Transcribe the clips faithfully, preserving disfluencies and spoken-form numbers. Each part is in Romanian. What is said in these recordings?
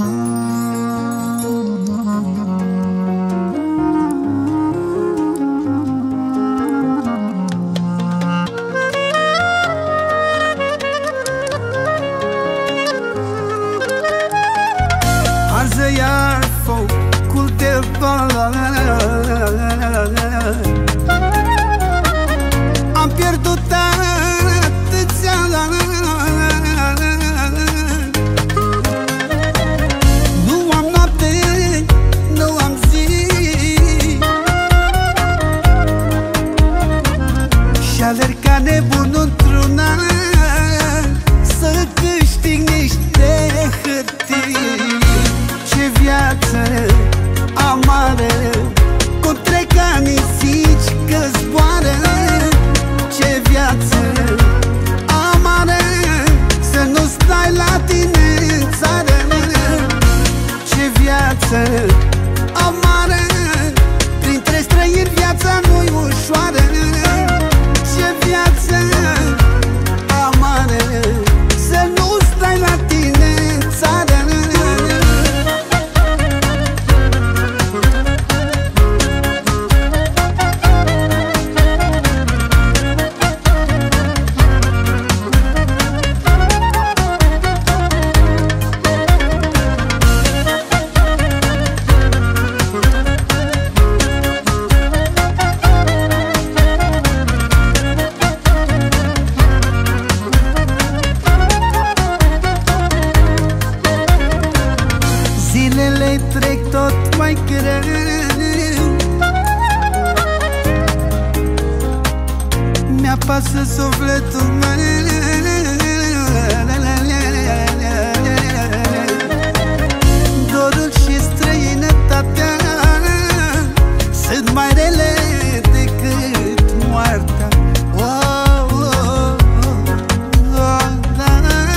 Arză iar focul de bani, am pierdut atâția ani. Nu am noapte, nu am zi, și alerg ca nebun într-una să câștig niște hârtii. Ce viață amară, cum trec anii, zici că zboară. Ce viață amară, să nu stai la tine în țară. Ce viață amară, printre străini viața nu-i ușoară. Ce viață amară, să nu stai la tine în țară. Zilele trec tot mai greu, mi-apasă sufletul meu. Dorul și străinătatea sunt mai rele decât moartea. Oh, oh, oh, oh, da,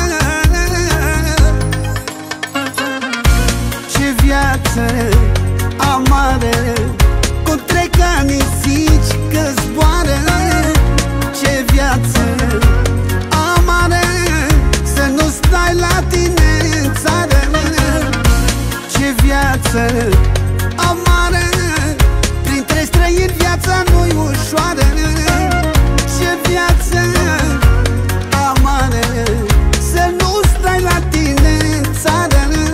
ce viață amară, cum trec anii, zici că zboară. Ce viață amară, să nu stai la tine în țară. Ce viață amară, printre străini viața nu-i ușoară. Ce viață amară, să nu stai la tine în țară.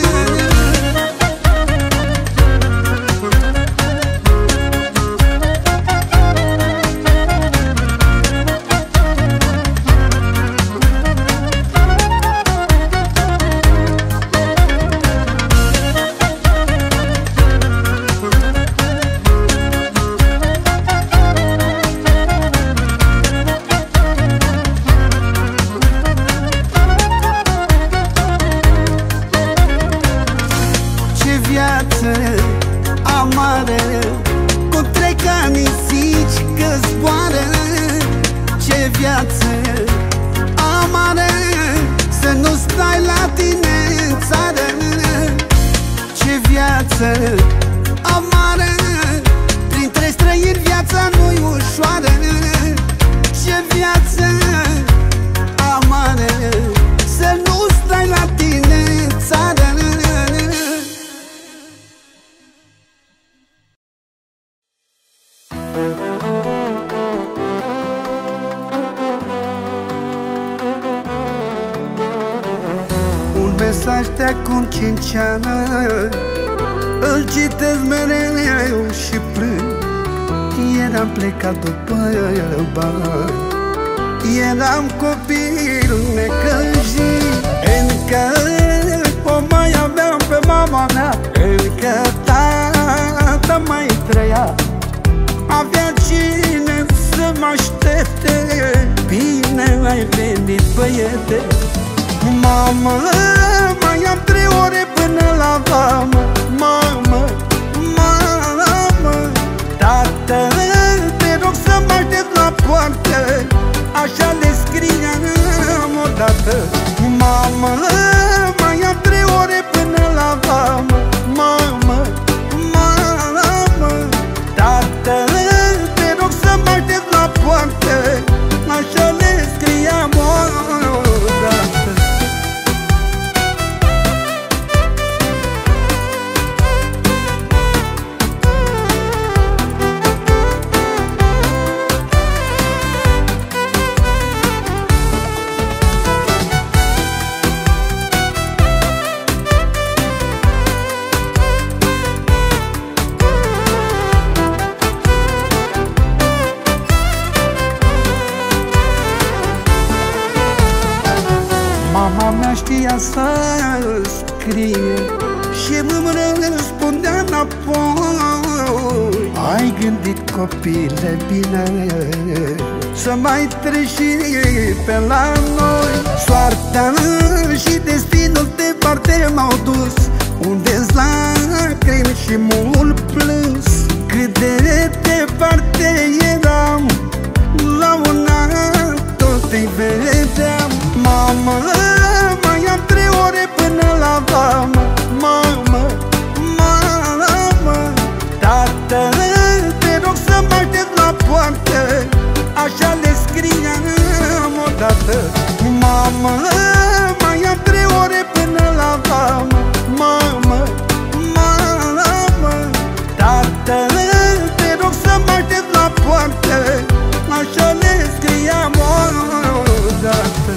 Amară, cum trec anii, zici că zboară. Ce viață amară, să nu stai la tine în țară. Ce viață amară, printre străini viața nu-i ușoară. Ce viață amară, să nu stai la tine în țară. Un mesaj de acum cinci ani, îl citesc mereu și plâng. Eram plecat după bani, eram copil necăjit. Încă o mai aveam pe mama mea, încă tata mai trăia. Avea cine să mă aștepte, bine ai venit, băiete. Mamă, mai am trei ore până la vamă. Mamă, mamă, tată, te rog să mă aștept la poartă. Așa le scriam odată. Mamă, mai am trei ore până la vamă. Mamă, mamă, tată, te rog să mă aștept la poartă. Așa le scriam odată. să scrie și îmi răspundea înapoi: ai gândit, copile, bine să mai treci pe la noi? Soarta și destinul departe m-au dus, unde-s lacrimi și mult plâns. Cât de departe eram, la un an tot-i vedeam. Mamă, mai am trei ore până la vamă. Mamă, mamă, tată, te rog să mă aștept la poartă, așa le scriam odată. Mamă, mai am trei ore până la vamă. Mamă, mamă, tată, te rog să mă aștept la poartă, așa le scriam odată.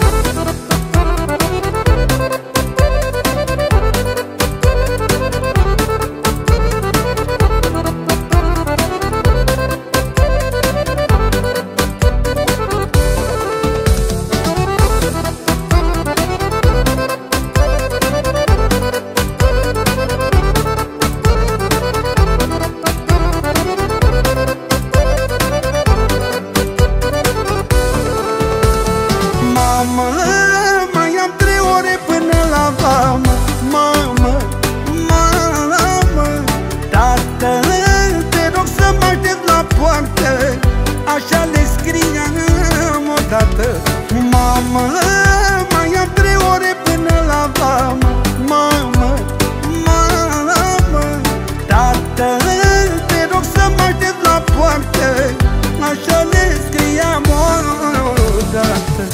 Mamă, mai am trei ore până la vamă. Mamă, mamă, tată, te rog să mă aștept la poartă, așa le scriam odată. Mamă, mai am trei ore până la vamă. Mamă, mamă, tată, te rog să mă aștept la poartă, așa le scriam odată.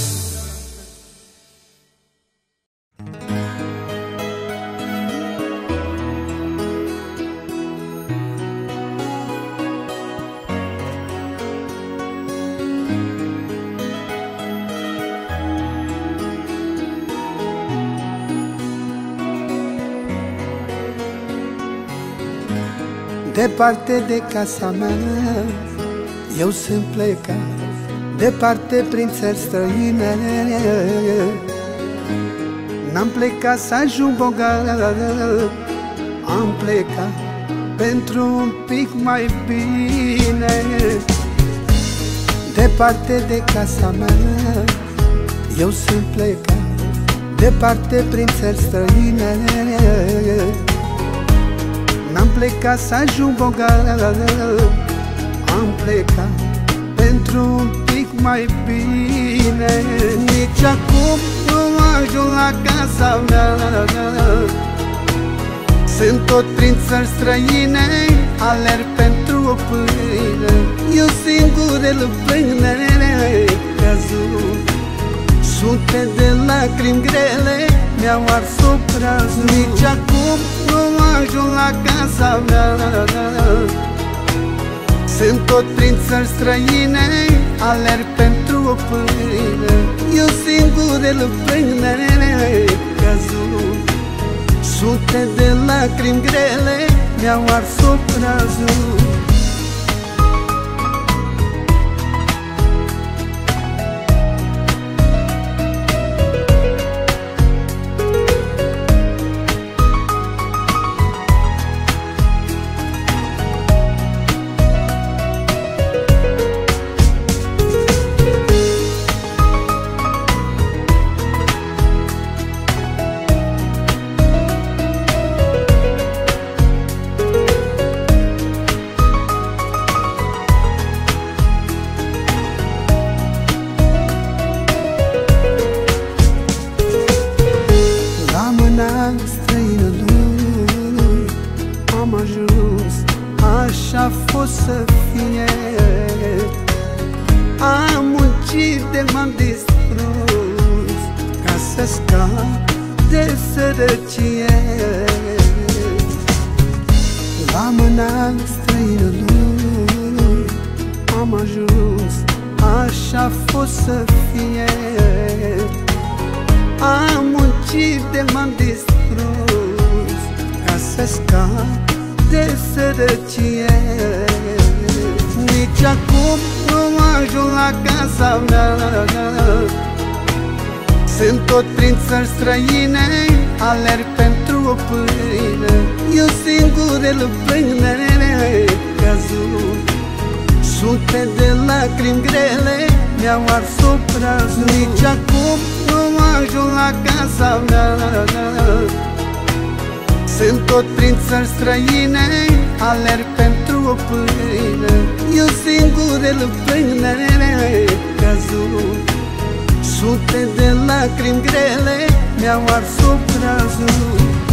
Departe de casa mea, eu sunt plecat, departe prin țări străine. N-am plecat să ajung bogat, am plecat pentru un pic mai bine. Departe de casa mea, eu sunt plecat, departe prin țări străine. N-am plecat să ajung bogat, am plecat pentru un pic mai bine. Nici acum nu ajung la casa mea, sunt tot prin țări străine, alerg pentru o pâine. Eu singur îl plâng, căzut, sute de lacrimi grele mi-au ars obrazul. Nici acum nu ajung la casa mea, sunt tot prin țări străine, alerg pentru o pâine. Eu singur îl plâng, căzut, sute de lacrimi grele mi-au ars obrazul. Străinului am ajuns, așa a fost să fie. Am muncit de m-am distrus ca să scap de sărăcie. La mâna străinului am ajuns, așa a fost să fie. Am muncit de m-am distrus ca să scap de sărăcie. Nici acum nu ajung la casa mea, Sunt tot prin țări străine, alerg pentru o pâine. Eu singur îl plâng, căzut. Sute de lacrimi grele mi-au ars obrazul. Nici acum nu ajung la casa mea. Sunt tot prin țări străine, alerg pentru o pâine. Eu singur îl plâng, căzut. Sute de lacrimi grele mi-au ars obrazul.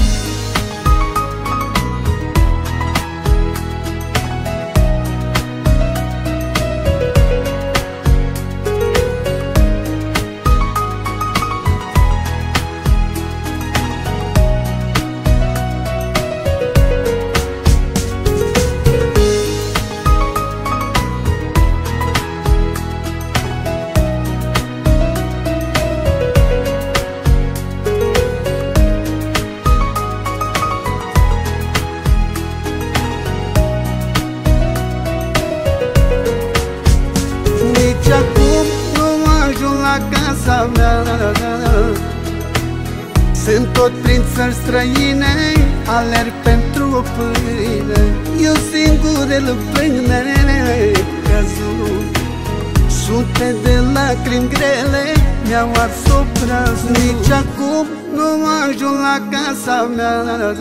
Nici acum nu ajung la casa mea. Sunt tot prin țări străine, alerg pentru o pâine. Eu singur îl plâng, căzut. Sute de lacrimi grele mi-au ars obrazul. Nici acum nu ajung la casa mea.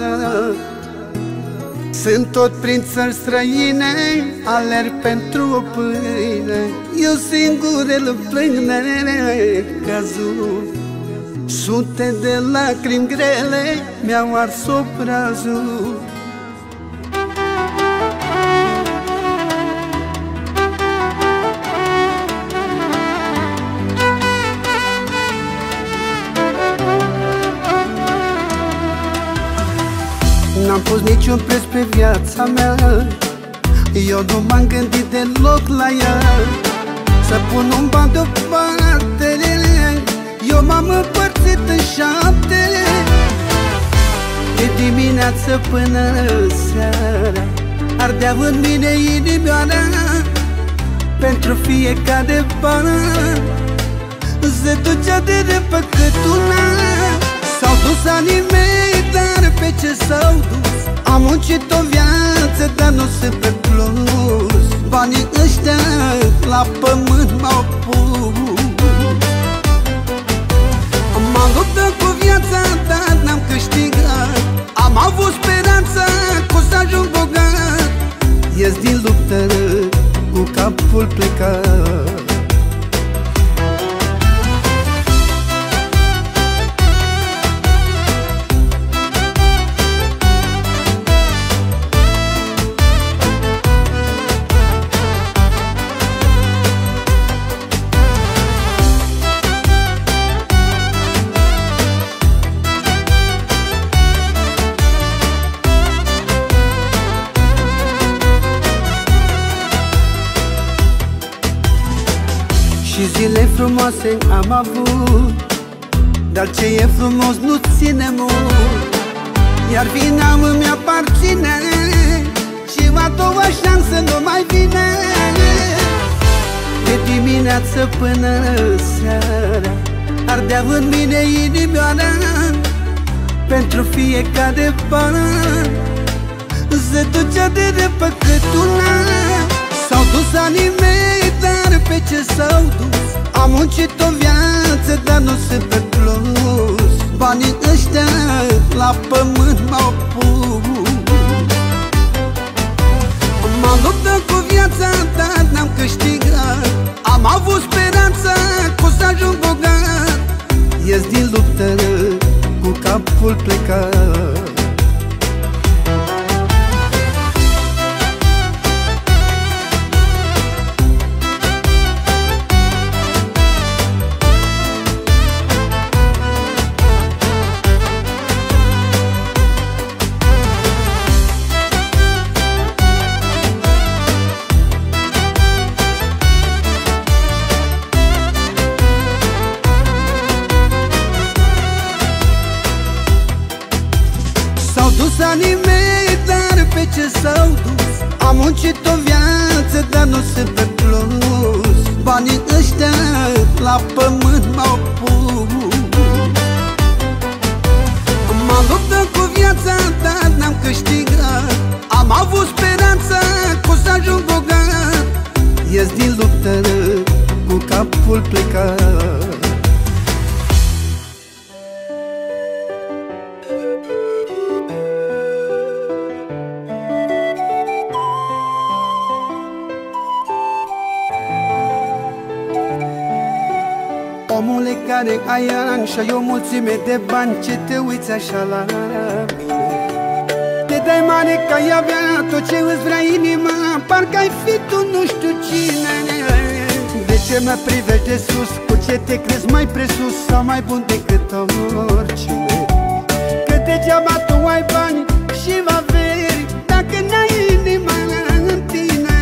Sunt tot prin țări străine, alerg pentru o pâine. Eu singur îl plâng, căzut. Sute de lacrimi grele mi-au ars obrazul. N-am pus niciun preț pe viața mea, eu nu m-am gândit deloc la ea. Să pun un ban deoparte, eu m-am împărțit în șapte. De dimineață până seara ardea în mine inimioara. Pentru fiecare ban se ducea de repăcătuna. S-au dus anii mei, dar pe ce s-au dus? Am muncit o viață, dar nu sunt pe plus. Banii ăștia la pământ m-au pus. M-am luptat cu viața, dar n-am câștigat. Am avut speranța că o să ajung bogat. Ies din luptă cu capul plecat. Și zile frumoase am avut, dar ce e frumos nu ține mult. Iar vina îmi aparține și a doua șansă nu mai vine. De dimineață până seara ardea în mine inimioara. Pentru fiecare ban se ducea de repăcătuna. S-au dus anii mei, dar pe ce s-au dus? Am muncit o viață, dar nu sunt pe plus. Banii ăștia la pământ m-au pus. M-am luptat cu viața, dar n-am câștigat. Am avut speranța că o să ajung bogat. Ies din luptă cu capul plecat. S-au dus anii mei, dar pe ce s-au dus? Am muncit o viață, dar nu sunt pe plus. Banii ăștia la pământ m-au pus. M-am luptat cu viața, dar n-am câștigat. Am avut speranța că o să ajung bogat. Ies din luptă cu capul plecat. Omule care ai ani și ai o mulțime de bani, ce te uiți așa la mine? Te dai mare că ai avea tot ce îți vrea inima, parcă ai fi tu nu știu cine. De ce mă privești de sus? Cu ce te crezi mai presus sau mai bun decât oricine? Că degeaba tu ai bani și averi dacă n-ai inima în tine.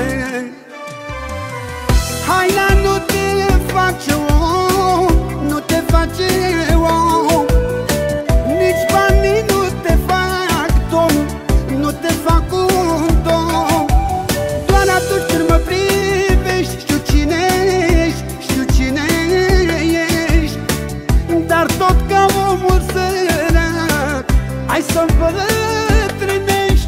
Hai la nu te face om, nu te face om. Nici banii nu te fac domn, nu te fac un domn. Doar atunci când mă privești, știu cine ești, știu cine ești. Dar tot ca omul sărac, hai să-mi bătrânești.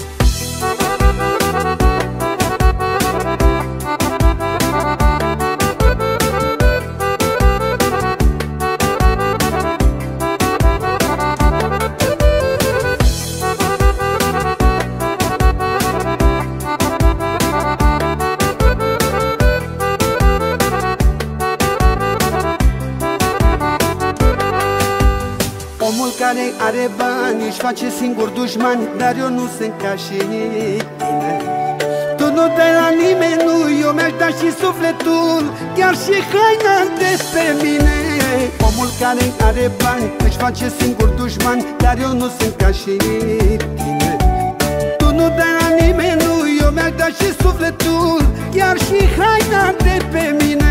Omul care are bani își face singur dușmani, dar eu nu sunt ca și tine. Tu nu dai la nimeni, nu, eu mi-aș da și sufletul, chiar și haina de pe mine. Omul care are bani își face singur dușmani, dar eu nu sunt ca și tine. Tu nu dai la nimeni, nu, eu mi-aș da și sufletul, chiar și haina de pe mine.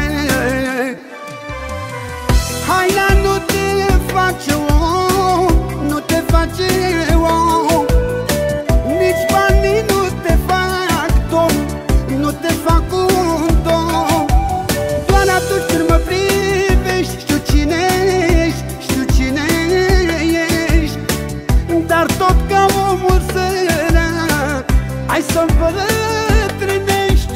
Haina nu te face om, nu te face om. Nici banii nu te fac domn, nu te fac un domn. Doar atunci când mă privești, știu cine ești, știu cine ești. Dar tot ca omul sărac, hai să-mi bătrânești.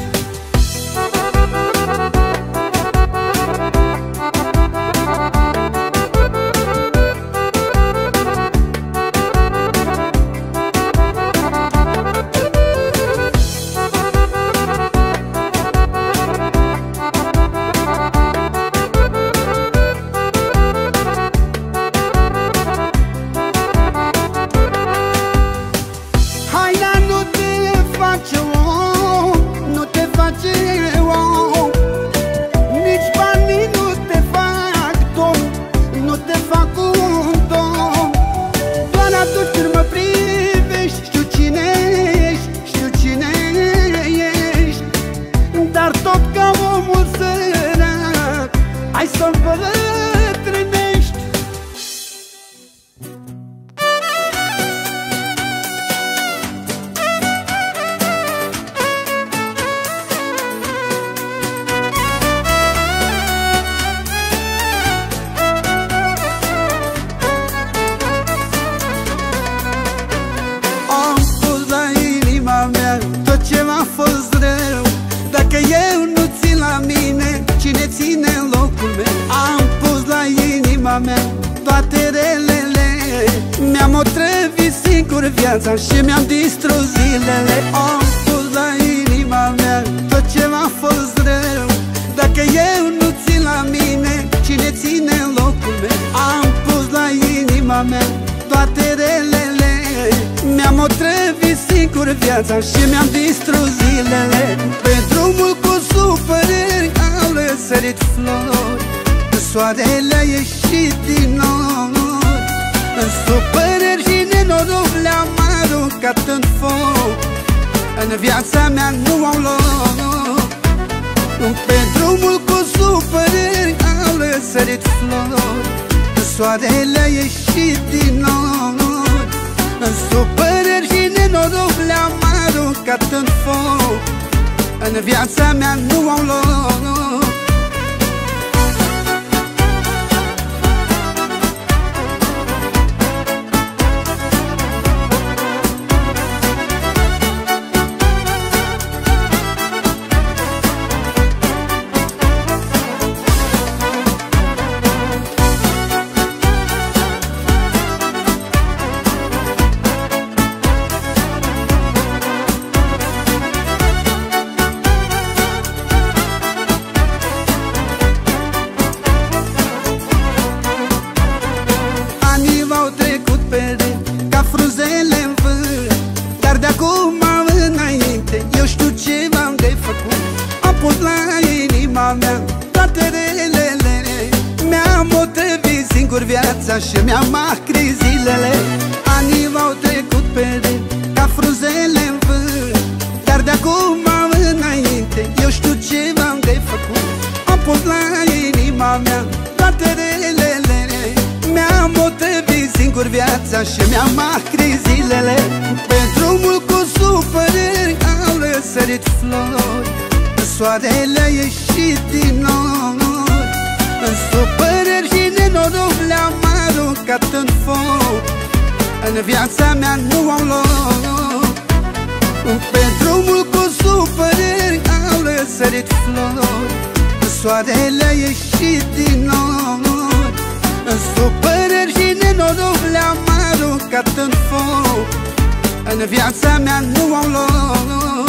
Toate relele mi-am otrăvit singur viața și mi-am distrus zilele. Am pus la inima mea tot ce m-a fost rău. Dacă eu nu țin la mine, cine ține locul meu? Am pus la inima mea toate relele, mi-am otrăvit singur viața și mi-am distrus zilele. Pe drumul cu supărări au răsărit flori, soarele a ieșit din nori. În supărări și nenoroc le-am aruncat în foc, în viața mea nu au loc. Pe drumul cu supărări au răsărit flori, soarele a ieșit din nori. În supărări și nenoroc le-am aruncat în foc, în viața mea nu au loc. viața și mi-am macri zilele. Anii m-au trecut pe rând ca frunzele în vânt, dar de acum înainte eu știu ce v-am de făcut. Am pus la inima mea toate relele, mi-am otrăvit singur viața și mi-am macri zilele. Pe drumul cu supărări au răsărit flori, soarele a ieșit din nori, în supărări și nenoroc le-am aruncat în foc. În viața mea nu au loc. Pe drumul cu supărări au răsărit flori, soarele a ieșit din nori, în supărări și nenoroc le-am aruncat în foc. În viața mea nu au loc.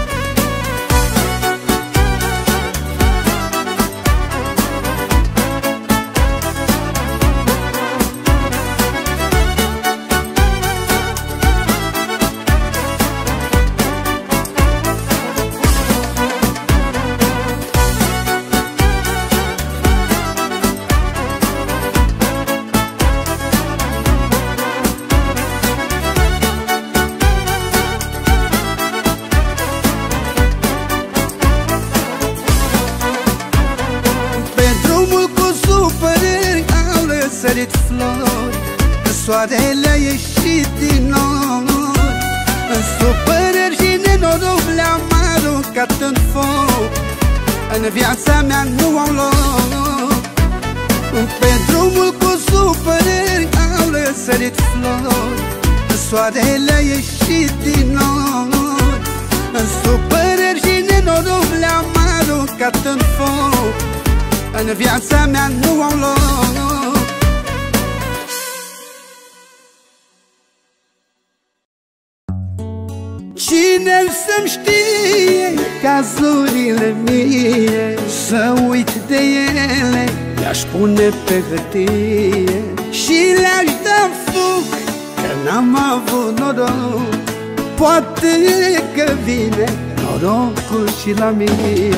Sărit flori, soarele a ieșit din nori, în supărări și nenoroc le-am aruncat în foc. În viața mea nu au loc. Pe drumul cu supărări au răsărit flori, soarele a ieșit din nori, în supărări și nenoroc le-am aruncat în foc. În viața mea nu au loc. Cine să-mi știe cazurile mie, să uit de ele, le-aș pune pe hârtie și le-aș da foc, că n-am avut noroc. Poate că vine norocul și la mine.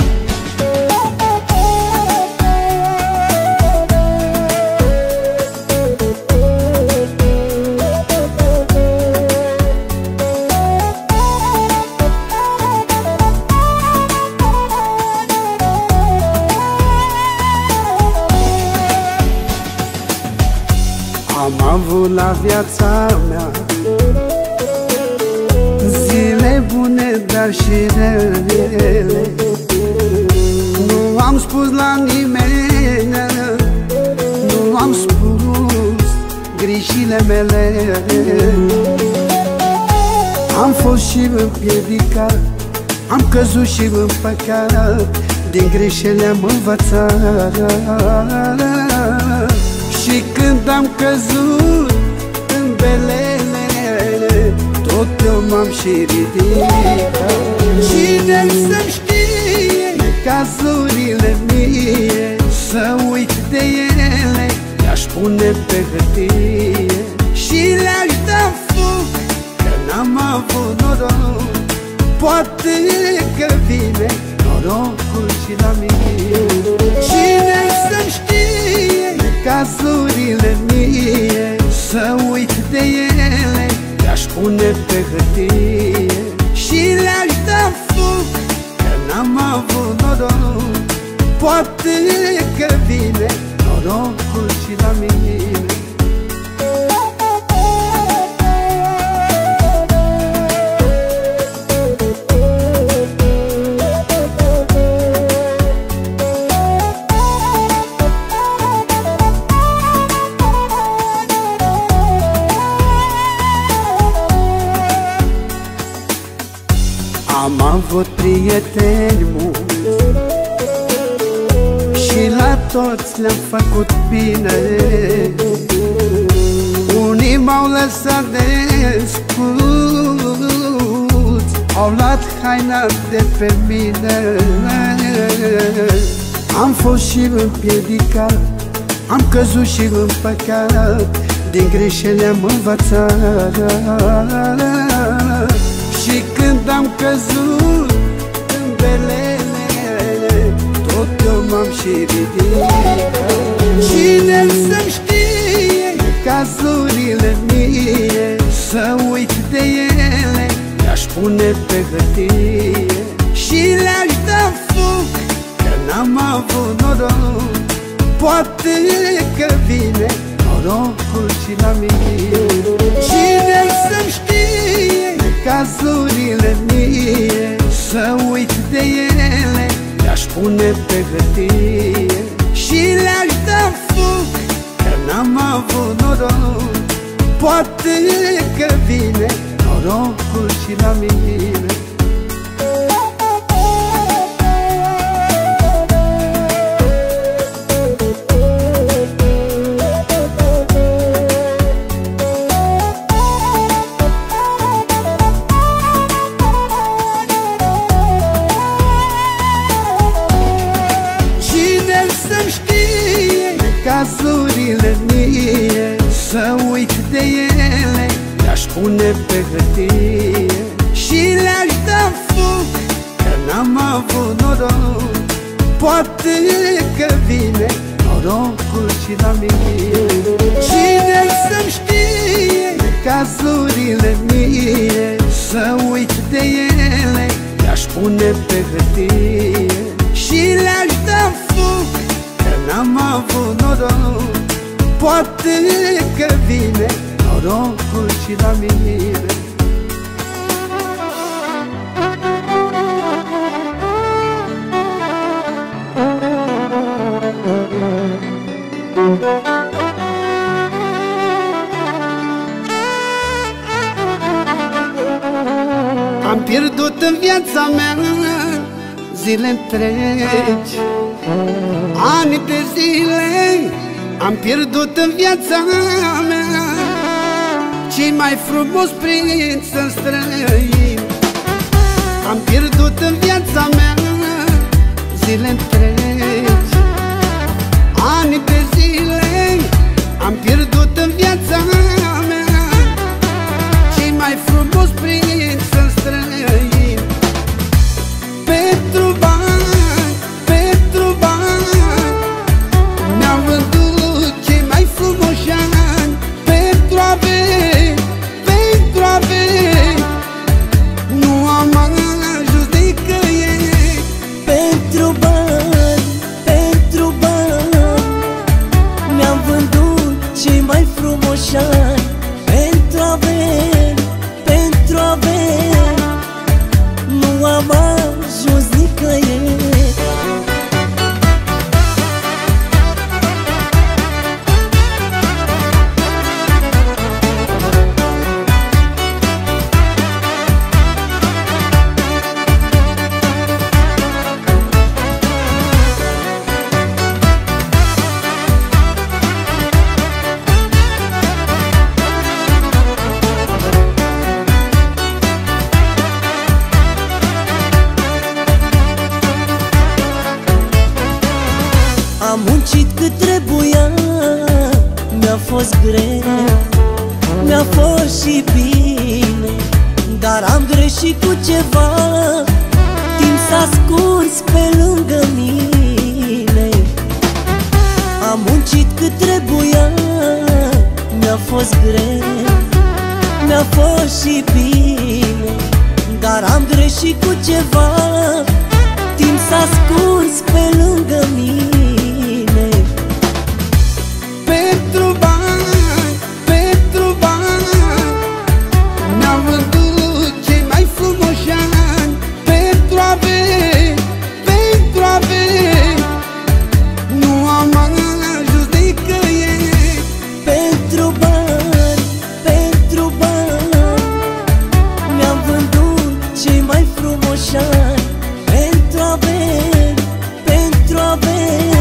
Am avut la viața mea zile bune, dar și rele. Nu am spus la nimeni, nu am spus grijile mele. Am fost și împiedicat, am căzut și în păcat, din greșeli am învățat. Și când am căzut în belele, tot eu m-am și ridicat. Cine să-mi știe cazurile mie, să uit de ele, le-aș pune pe hârtie și le-aș da foc, că n-am avut noroc. Poate că vine norocul și la mine. Cine să-mi știe cazurile mie, să uit de ele, le-aș pune pe hârtie și le-aș da foc, că n-am avut noroc. Poate că vine norocul și la mine. Am avut prieteni mulți și la toți le-am făcut bine. Unii m-au lăsat desculți, au luat haina de pe mine. Am fost și împiedicat, am căzut și în păcat, din greșeli am învățat. Și când am căzut în belele, tot eu m-am și ridicat. Cine să-mi știe cazurile mie, să uit de ele, le-aș pune pe hârtie și le-aș da foc, că n-am avut noroc. Poate că vine norocul și la mine. Cine să-mi știe cazurile mie, să uit de ele, le-aș pune pe hârtie și le-aș da foc, că n-am avut noroc. Poate că vine norocul și la mine. Cazurile mie, să uit de ele, le-aș pune pe hârtie și le-aș da foc, că n-am avut noroc. Poate că vine norocul și la mine. Cine să-mi știe cazurile mie, să uit de ele, le-aș pune pe hârtie și le-aș da foc, n-am avut noroc. Poate că vine norocul și la mine. Am pierdut în viața mea zile întregi, ani de zile am pierdut în viața mea, cei mai frumos prinț în străin. Am pierdut în viața mea zile întregi, ani de zile am pierdut în viața mea, cei mai frumos prinț în străin. Pentru bani, pentru bani, mi-am vândut cei mai frumoși ani. Pentru averi, pentru averi, nu am ajuns nicăieri. Pentru bani, pentru bani, mi-am vândut cei mai frumoși ani. Pentru averi, pentru averi, nu am ajuns nicăieri. Am muncit cât trebuia, mi-a fost greu, mi-a fost și bine, dar am greșit cu ceva, timp s-a scurs pe lângă mine. Am muncit cât trebuia, mi-a fost greu, mi-a fost și bine, dar am greșit cu ceva, timp s-a scurs pe lângă mine. Pentru bani, pentru bani, mi-am vândut cei mai frumoși ani. Pentru averi, pentru averi, nu am ajuns nicăieri. Pentru bani, pentru bani, mi-am vândut cei mai frumoși ani. Pentru averi, pentru averi,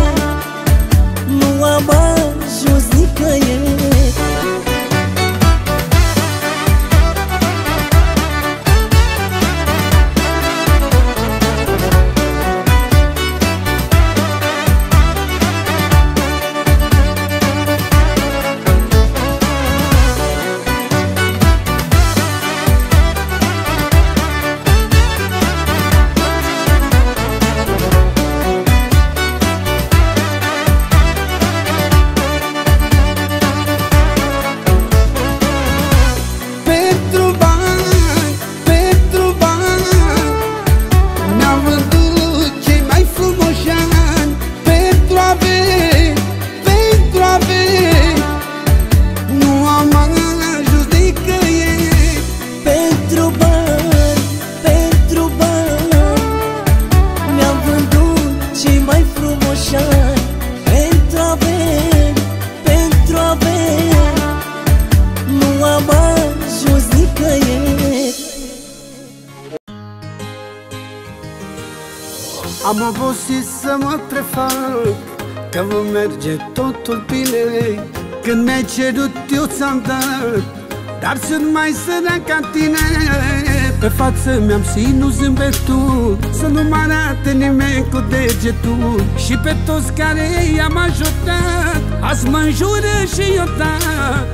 Am obosit să mă prefac că vă merge totul bine. Când mi-ai cerut eu ți-am dat, dar sunt mai sărac ca tine. Pe față mi-am ținut zâmbetul, să nu mă arate nimeni cu degetul. Și pe toți care i-am ajutat, azi mă înjură și eu tac.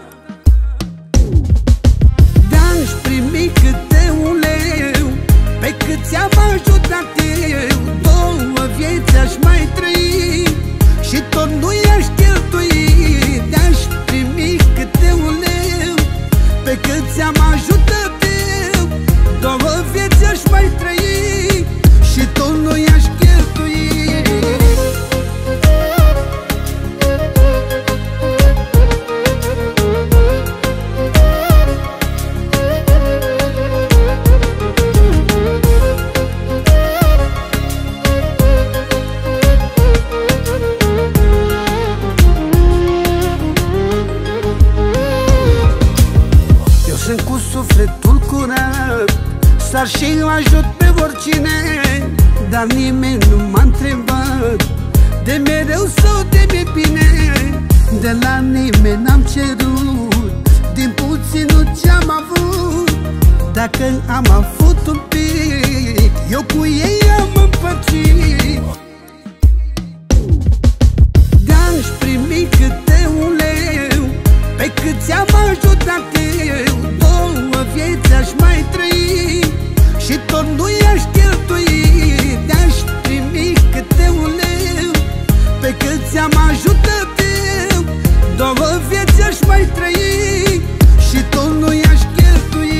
De-aș primi câte un leu, pe cât ți-am ajutat eu, două vieți aș mai trăi și tot nu i-aș cheltui. De-aș primi câte un leu, pe cât ți-am ajutat eu, două vieți aș mai trăi și tot nu i-aș cheltui. Sunt cu sufletul curat, s-ar și ajut pe oricine, dar nimeni nu m-a întrebat de mereu sau de bine. De la nimeni n-am cerut din puținul ce-am avut. Dacă am avut un pic, eu cu ei am împărțit. De-aș primi câte un leu, pe cât ți-am ajutat eu, două vieți aș mai trăi și tot nu i-aș cheltui. De-aș primi câte un leu, pe cât ți-am ajutat eu, două vieți aș mai trăi și tot nu i-aș cheltui.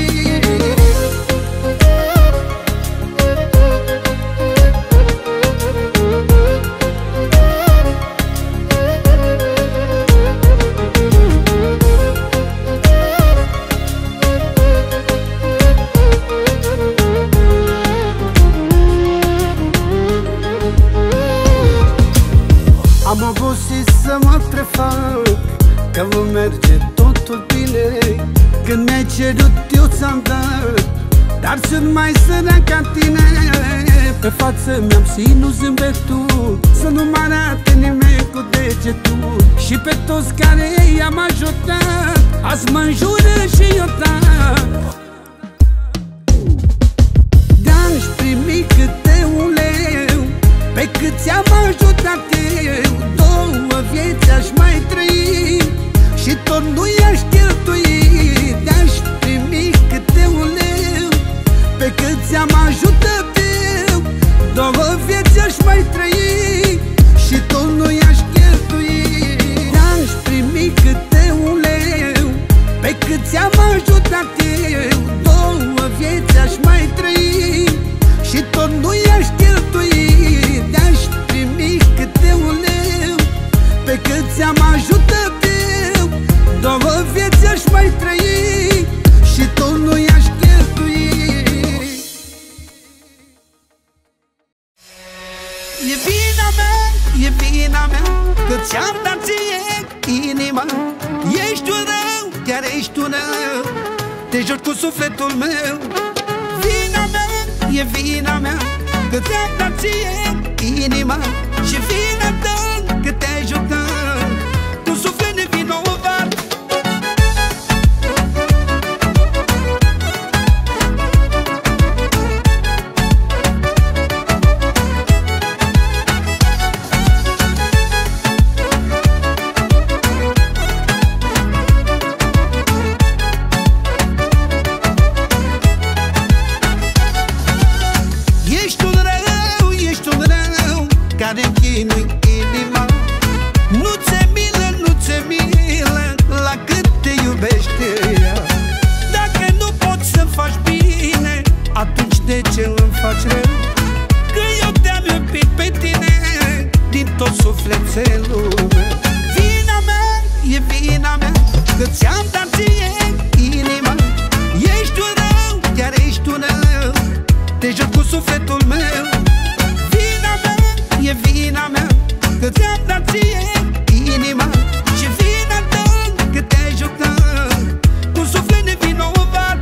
Am obosit să mă prefac că vă merge totul bine. Când mi-ai cerut eu ți-am dat, dar sunt mai sărac ca tine. Pe față mi-am ținut zâmbetul, să nu mă arate nimeni cu degetul. Și pe toți care i-am ajutat, azi mă înjură și eu tac. De-aș primi câte un leu, pe cât ți-am ajutat eu, două vieți aș mai trăi și tot nu i-aș cheltui. De-aș primi câte un leu, pe cât ți-am ajutat eu, două vieți aș mai trăi și tot nu i-aș cheltui. De-aș primi câte un leu, pe cât ți-am ajutat eu, două vieți aș mai trăi și tot nu i-aș cheltui. De-aș primi câte un leu, pe cât ți-am ajutat eu, două vieți aș mai trăi și tot nu i-aș cheltui. E vina mea, e vina mea, că ți-am dat ție inima. Ești un rău, chiar ești un rău, te joci cu sufletul meu. Vina mea, e vina mea, că ți-am dat ție inima. Și vina ta, că te-ai jucat cu suflet nevinovat. Ești un rău, ești un rău, care-mi chinui inima. Nu ți-e milă, nu ți-e milă, la cât te iubește ea. Dacă nu poți să faci bine, atunci de ce îmi faci rău? Că eu te-am iubit pe tine din tot sufletelul meu. Vina mea, e vina mea, că ți-am dat ție inima. Ești un rău, chiar ești un rău, te joci cu sufletul meu. Vina mea, e vina mea, că ți-am dat ție inima. Și vina ta, că te-ai jucat cu suflet nevinovat.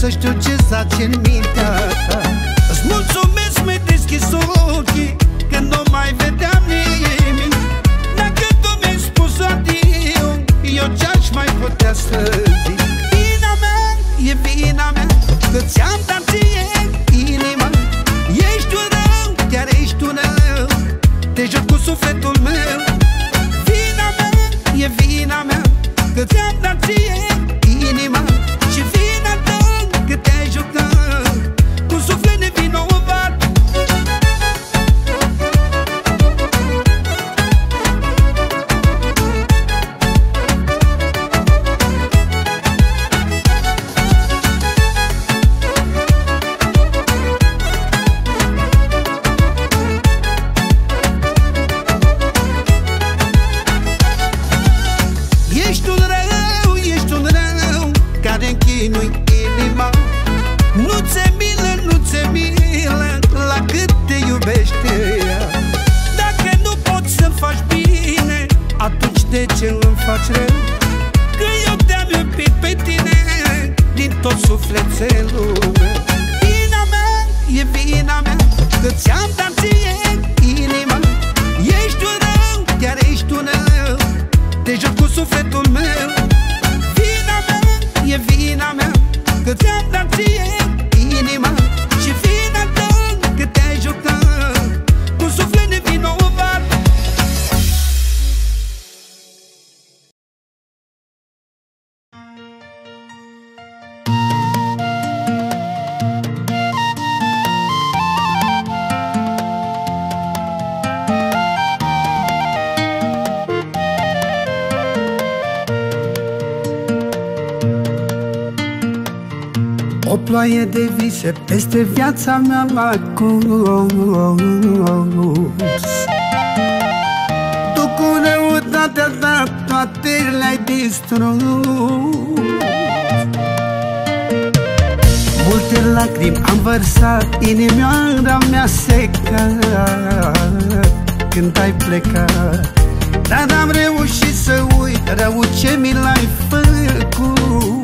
să știu ce zace în mintea ta. Îți mulțumesc, mi-ai deschis ochii când nu mai vedeam nimic. Dacă tu mi-ai spus adio, eu ce-aș mai putea să zic? Vina mea, e vina mea, că ți-am dat ție inima. Ești un rău, chiar ești un rău, te joc cu sufletul meu. Vina mea, e vina mea, că ți-am dat ție inima. Și vina ta, că te-ai jucat cu suflet nevinovat. Ești un rău, ești un rău care închinui inima. Nu ți-e milă, nu ți-e milă la cât te iubește ea. Dacă nu poți să-mi faci bine, atunci de ce îmi faci rău? Că eu te-am iubit pe tine din tot sufletul meu. Vina mea, e vina mea, că ți-am dat ție inima. Ești un rău, chiar ești un rău, te joc cu sufletul meu. Vina mea, e vina mea, că ți-am dat ție inima. Și vina ta, că te-ai jucat cu suflet nevinovat. O ploaie de vise peste viața mea m-a curs. Tu cu răutatea ta toate le-ai distrus. Multe lacrimi am vărsat, inimioara mea secat când ai plecat. Dar am reușit să uit rău ce mi l-ai făcut.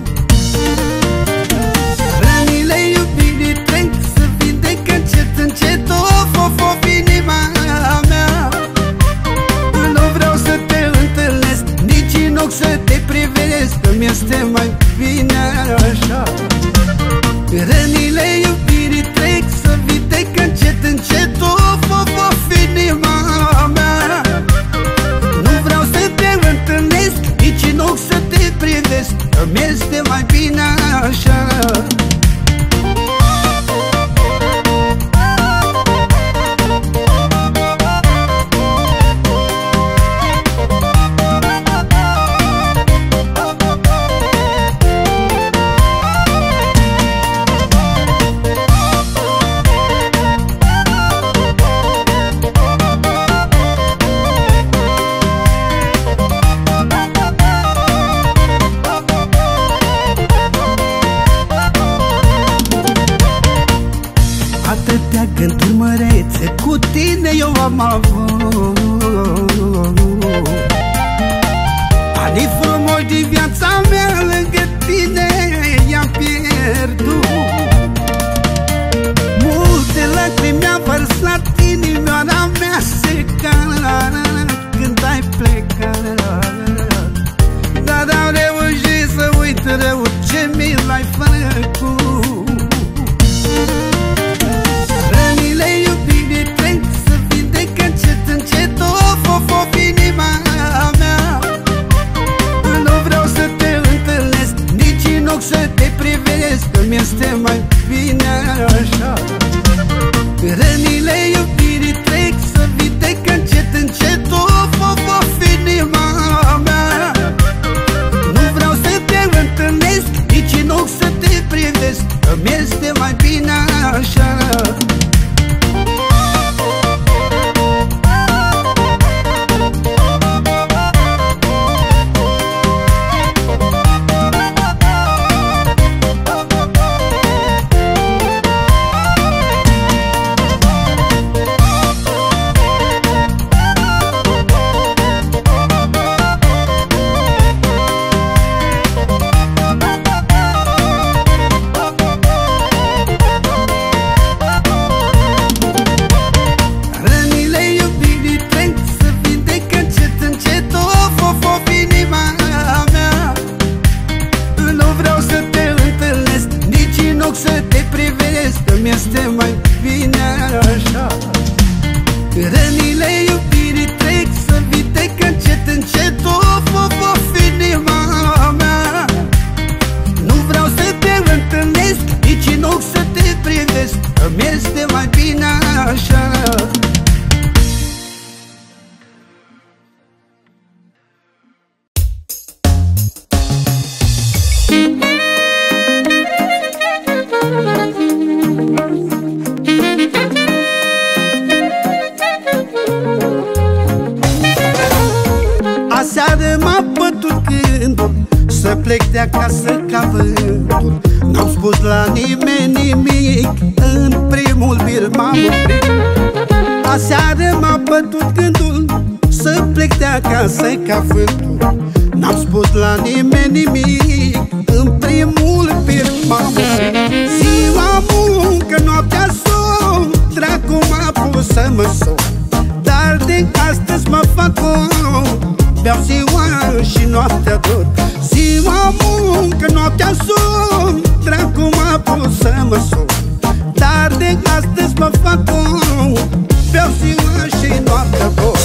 Rănile iubirii trec, să vindecă încet, încet, of, of, of, inima mea. Nu vreau să te întâlnesc, nici în ochi să te privesc, că mi-este mai bine așa. Rănile iubirii trec, să vindecă încet, încet, of, of, of, inima mea. Nu vreau să te întâlnesc, nici în ochi să te privesc, că mi-este mai bine așa. Atâtea gânduri mărețe cu tine eu am avut. Anii frumoși din viața mea lângă tine i-am pierdut. Multe lacrimi mi-a vărsat, inimioara mea secat când ai plecat. Dar am reușit să uit rău ce mi l-ai făcut. Rănile iubirii trec, să vindecă încet, încet, of, of, of, inima mea. Nu vreau să te întâlnesc, nici în ochi să te privesc, că mi-este mai bine așa. Rănile iubirii trec, să vindecă încet, încet, of, of, of, inima mea. Nu vreau să te întâlnesc, nici în ochi să te privesc, că mi-este mai bine așa. vreau să te întâlnesc, nici în ochi să te privesc, îmi este mai bine așa. Rănile iubirii trec, să vindec încet, încet, of, of, of, inima mea. Nu vreau să te întâlnesc, nici în ochi să te privesc, îmi este mai bine așa. Aseară m-a bătut gândul să plec de acasă ca vântul. N-am spus la nimeni nimic, în primul bir m-am oprit. Aseară m-a bătut gândul să plec de acasă ca vântul. N-am spus la nimeni nimic, în primul bir m-am oprit. Ziua muncă, noaptea somn, dracu m-a pus să mă somn. Dar de astăzi mă fac om, beau ziua și noaptea dor. Ziua muncă, noaptea somn, dracu m-a pus să mă somn. Dar de astăzi mă fac om, beau ziua și noaptea dor.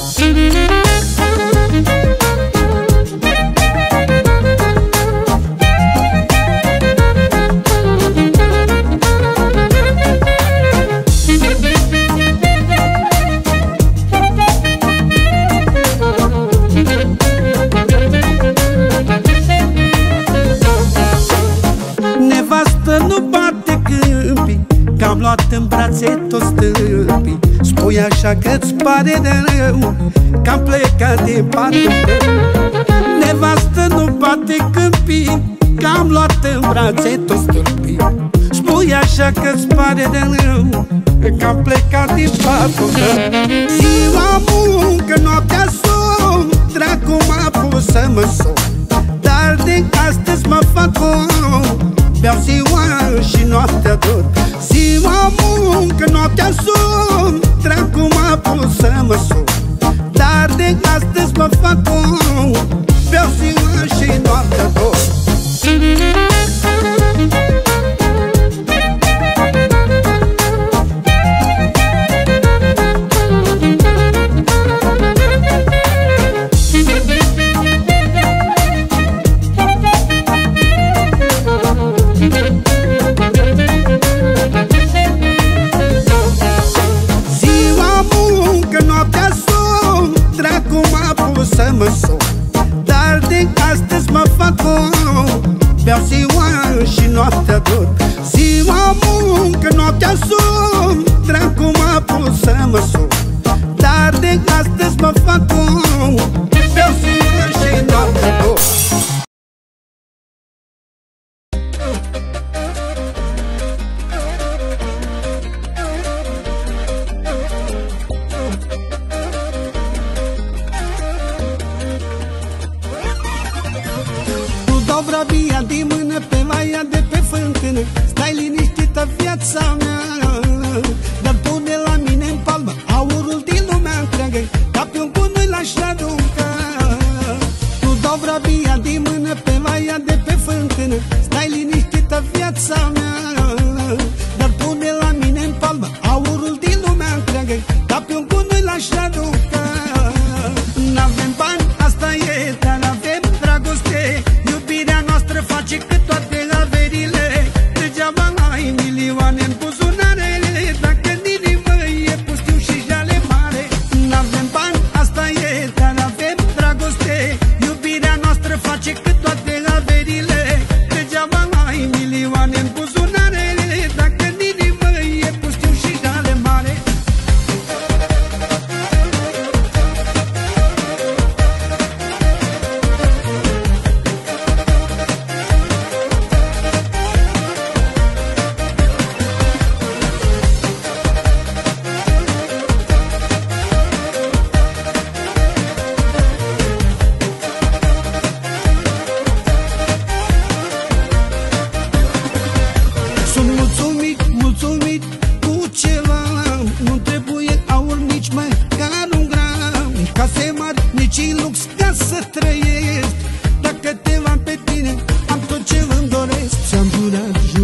Nevastă nu bate câmpii, că-am luat în brațe toți stâmpii. Spui așa că-ți pare de rău, că-am plecat din patul tău. Nevastă nu bate câmpii, că-am luat în brațe toți stâmpii. Spui așa că-ți pare de rău, că-am plecat din patul tău. Ziua muncă, noaptea somn, dracu m-a pus să mă somn. Dar de astăzi mă fac om, beau ziua și noaptea dor. Ziua muncă, noaptea somn, dracu m-a pus să mă somn. Dar de astăzi mă fac om, beau ziua și noaptea dor. Să mă somn, dar de astăzi mă fac om, beau ziua și noaptea dor. Ziua muncă, noaptea somn, dracu m-a pus să mă somn. Dar de astăzi mă fac om, beau ziua și noaptea dor. Vrabia din mână pe vaia de pe fântână, stai liniștită viața mea. Dar pune la mine în palmă aurul din lumea întreagă, ca pe un gunoi l-aș arunca. Tu dau vrabia din mână pe vaia de pe fântână, stai liniștită viața mea. Dar pune la mine în palmă aurul din lumea întreagă, ca pe un gunoi l-aș arunca. N-avem bani, asta e, dar avem dragoste. Iubirea noastră face cât toate averile. Degeaba ai milioane în buzunare, dacă în inimă e pustiu și jale mare. N-avem bani, asta e, dar avem dragoste. Iubirea noastră face cât toate averile. Degeaba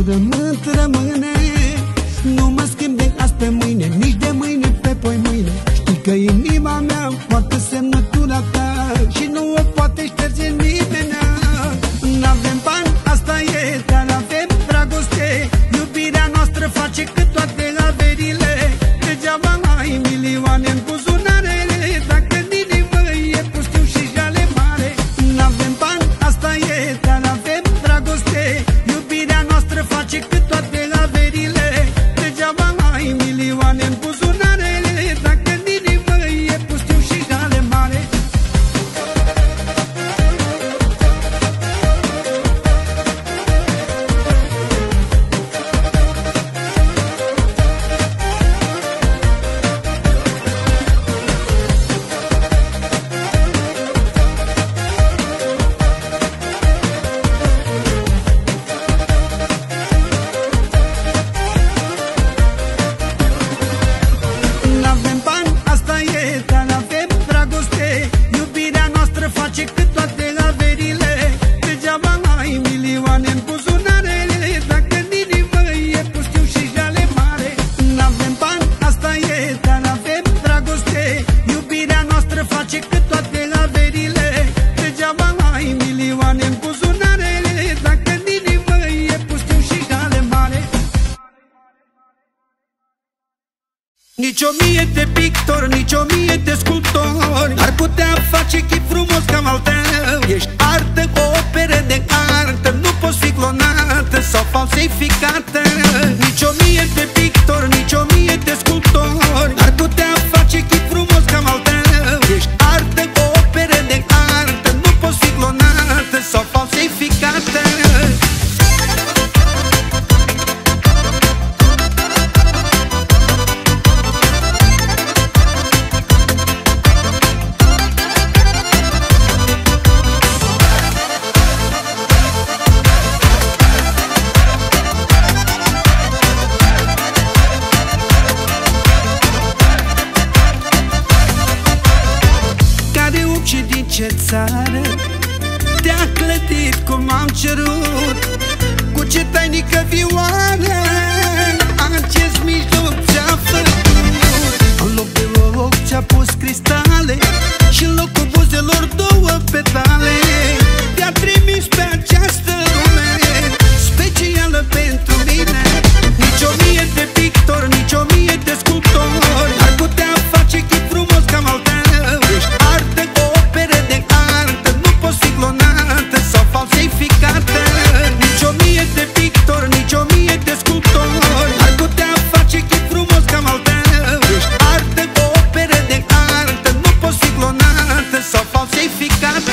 jurământ rămâne. Nu mă schimb de azi pe mâine, nici de mâine pe poi mâine. Știi că inima mea poartă semnătura ta și nu o poate șterge nimeni. N-avem bani, asta e, dar avem dragoste. Iubirea noastră face cât toate averile. Degeaba ai milioane în buzunare dacă în inimă e pustiu și jale mare. N-avem bani, asta e, dar avem dragoste. Iubirea noastră face cât toate averile. Degeaba ai milioane în buzunare dacă în inimă e pustiu și jale mare. N-avem bani, asta e, dar avem dragoste. Iubirea noastră face cât toate averile. Degeaba ai milioane în buzunare dacă în inimă e pustiu și jale mare. N-avem bani, asta e, dar avem dragoste. Iubirea noastră face cât toate averile. Degeaba ai milioane în buzunare dacă în inimă e pustiu și jale mare. Nici o mie de pictori, nici o mie de sculptori ar putea face chip frumos cam al tău. Ești artă, o operă de artă, nu poți fi clonată sau falsificată. Nici o mie de pictori, nici o mie de sculptori ar putea face chip frumos cam al tău. Ești artă, o operă de artă, nu poți fi clonată sau falsificată. Și din ce țară te-a clădit cum am cerut? Cu ce tainică vioară acest mijloc ți-a făcut? În loc de loc ți-a pus cristale și în locul buzelor două petale. Te-a trimis pe această lume specială pentru mine. Nici o mie de pictori, nici o mie de sculptori ar putea face chip frumos cam al tău. Ești artă, o operă de artă, nu poți fi clonată sau falsificată. Nici o mie de pictori, nici o mie de sculptori ar putea face chip frumos cam al tău. Ești artă, o operă de artă, nu poți fi clonată sau falsificată.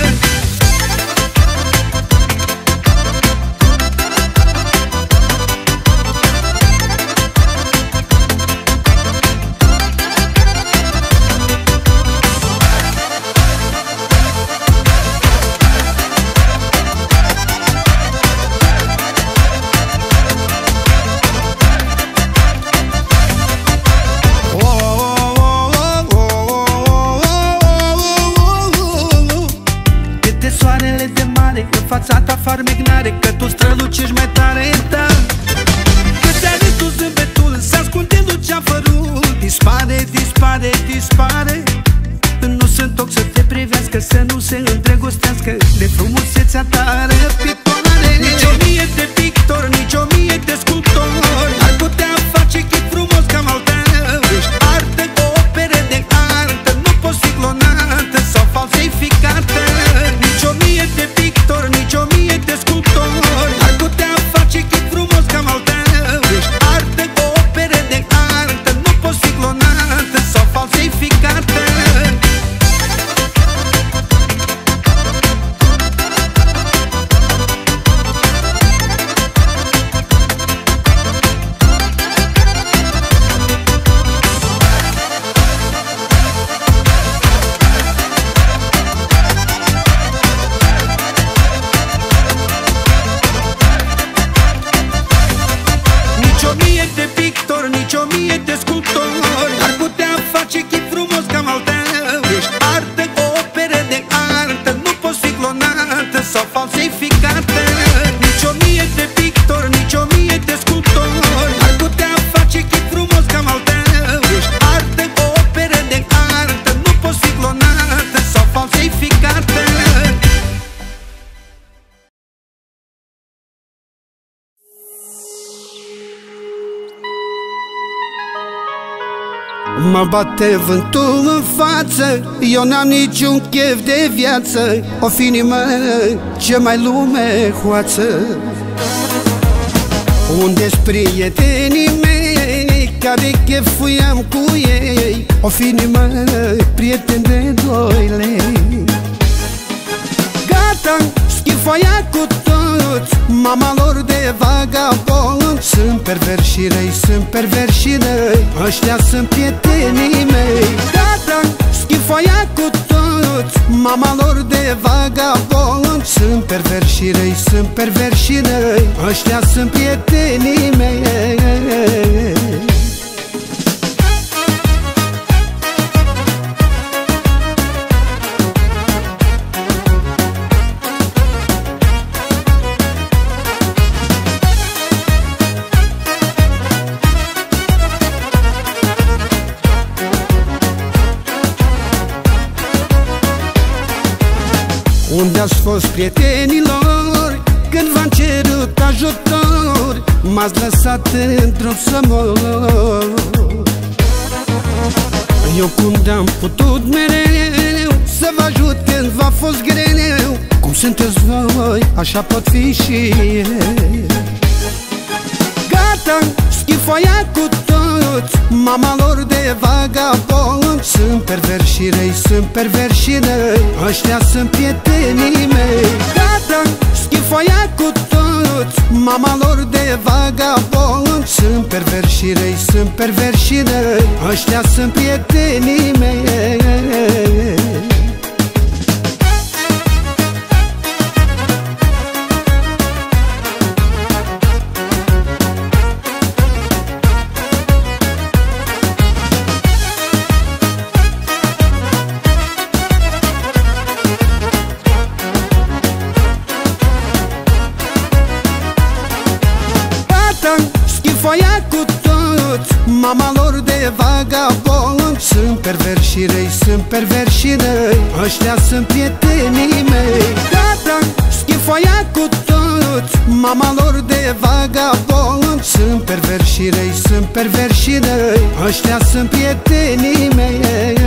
Fața ta farmecnare, că tu strălucești mai tare, da. Că ți-a râs tu zâmbetul, se ascunde luceafărul. Dispare, dispare, dispare. Nu sunt ochi să te privească, să nu se îndrăgostească de frumusețea ta răpitoare. Nici o mie de pictori, nici o mie de sculptori ar putea face chip frumos cam al tău. Ești artă, o operă de artă, nu poți fi clonată sau falsificată. Nici o mie de pictori, nici o mie de sculptori ar putea face chip frumos cam al tău. Ești artă, o operă de artă, nu poți fi clonată sau falsificată. Mă bate vântul în față, eu n-am niciun chef de viață. O fi inimă ce mai lume hoață. Unde-s prietenii mei care chefuiam cu ei? O fi inimă prieten de doi lei. Gata, schifoia cu toți, mama lor de vagabond. Sunt perversi și răi, sunt perversi și răi, ăștia sunt prietenii mei. Gata, schifoia cu toți, mama lor de vagabond. Sunt perversi și răi, sunt perversi și răi, ăștia sunt prietenii mei. Unde-ați fost prietenilor când v-am cerut ajutor? M-ați lăsat în drum să mor. Eu cum de-am putut mereu să vă ajut când v-a fost greu? Cum sunteți voi, așa pot fi și eu. Gata, schifoia cu toți, mama lor de vagabond. Sunt perversi și răi, sunt perversi și răi, ăștia sunt prietenii mei. Gata, schifoia cu toți, mama lor de vagabond. Sunt perversi și răi, sunt perversi și răi, ăștia sunt prietenii mei. Schifoia cu toți, mama lor de vagabond. Sunt perversi și răi, sunt perversi și răi, ăștia sunt prietenii mei. Gata, schifoia cu toți, mama lor de vagabond. Sunt perversi și răi, sunt perversi și răi, ăștia sunt prietenii mei.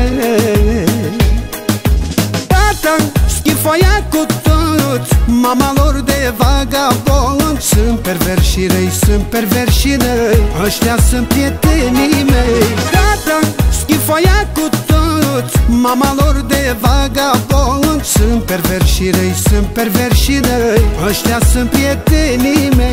Gata, schifoia cu toți, mama lor de vagabond. Sunt perversi și răi, sunt perversi și răi, ăștia sunt prietenii mei. Gata, schifoia cu toți, mama lor de vagabond. Sunt perversi și răi, sunt perversi și răi, ăștia sunt prietenii mei.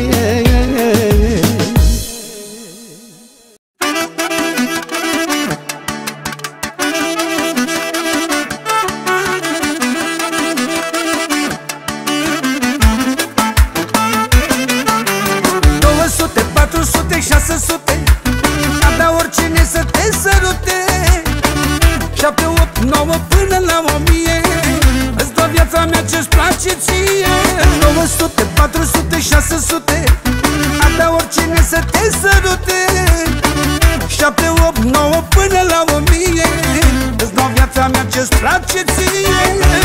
șase sute, avea oricine să te sărute. Șapte, opt, nouă până la o mie, îți dau viața mea ce-ți place ție. Nouă sute, patru sute, șase sute, avea oricine să te sărute. Șapte, opt, nouă până la o mie, îți dau viața mea ce-ți place ție.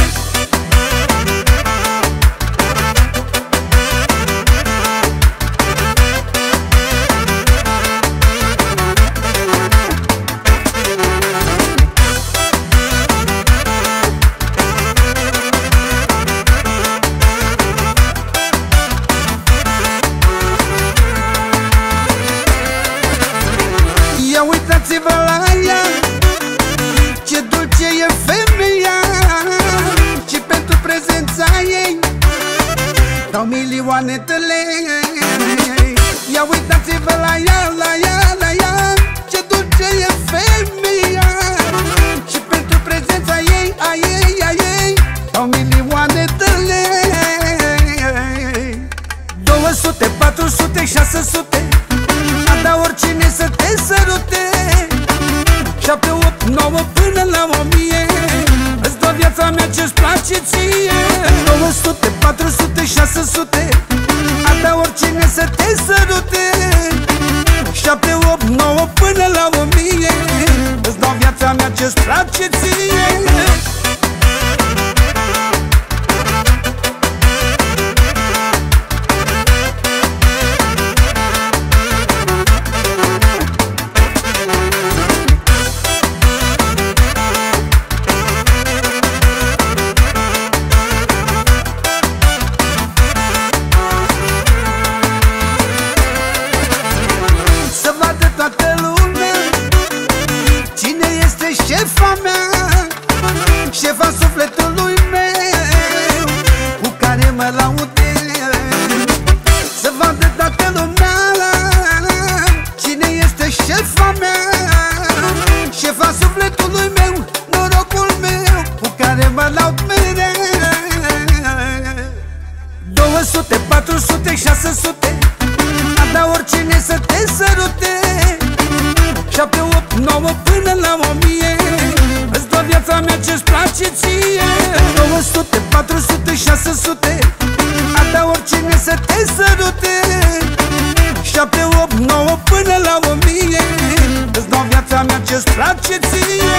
Uitați-vă la ea, ce dulce e femeia, și pentru prezența ei dau milioane de lei. Ia uitați-vă la ea, la ea, la ea, ce dulce e femeia, și pentru prezența ei, a ei, a ei dau milioane de lei. Două sute, patru sute, șase sute, avea oricine să te sărute. Șapte, opt, nouă până la o mie, îți dau viața mea ce-ți place ție. Nouă sute, patru sute, șase sute, avea oricine să te sărute. Șapte, opt, nouă până la o mie, îți dau viața mea ce-ți place ție. șase sute. Ada oricine să te sărute. Șapte, opt, nouă până la o mie. Îți dau viața mea ce-ți place ție. Două sute, patru sute, șase sute. Ada oricine să te sărute. Șapte, opt, nouă până la o mie. Îți dau viața mea ce-ți place ție.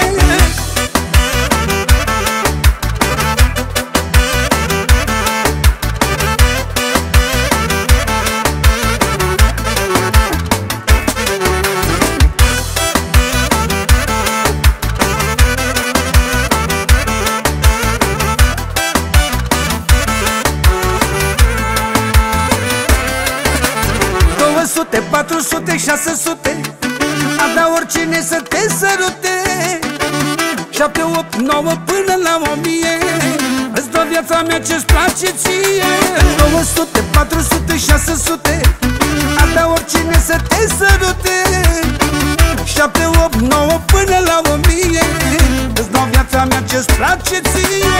patru sute, șase sute. Ada oricine să te sărute. Șapte, opt, nouă până la o mie. Îți dau viața mea ce-ți place ție. Două sute, patru sute, șase sute. Ada oricine să te sărute. Șapte, opt, nouă până la o mie. Îți dau viața mea ce-ți place ție.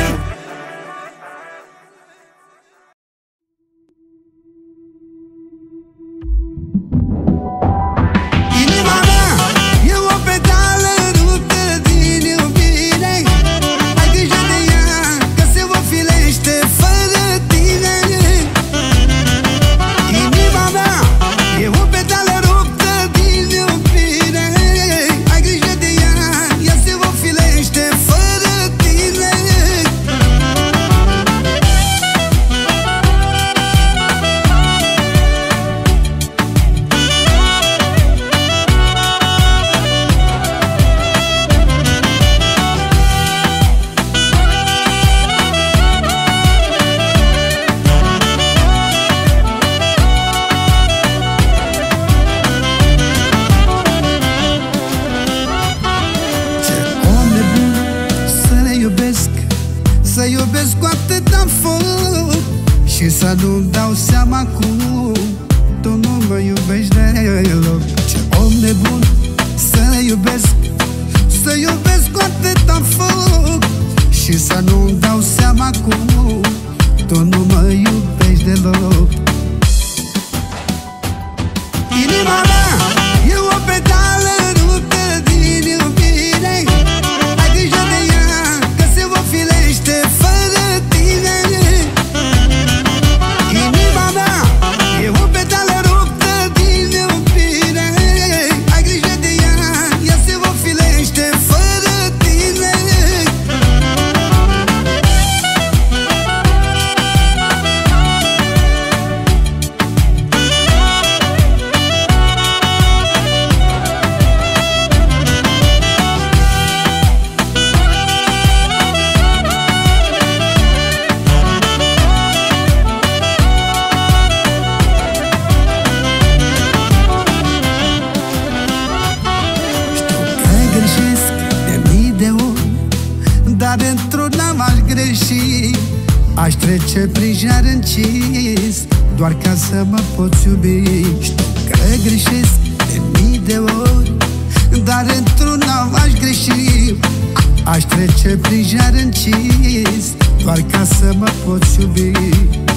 Să iubesc cu atâta foc și să nu-mi dau seama cum tu nu mă iubești deloc. Ce om nebun să iubesc, să iubesc cu atâta foc și să nu-mi dau seama cum tu nu mă iubești deloc. Inima mea e o pedală ruptă din iubire. Ai grijă de ea că se ofilește fără tine. Inima mea e o pedală ruptă din iubire. Ai grijă de ea, ea se ofilește fără tine. Dar într-una m-aș greși, aș trece prin jar încis doar ca să mă poți iubi. Știu că greșesc de mii de ori, dar într-una m-aș greși, aș trece prin jar încis doar ca să mă poți iubi.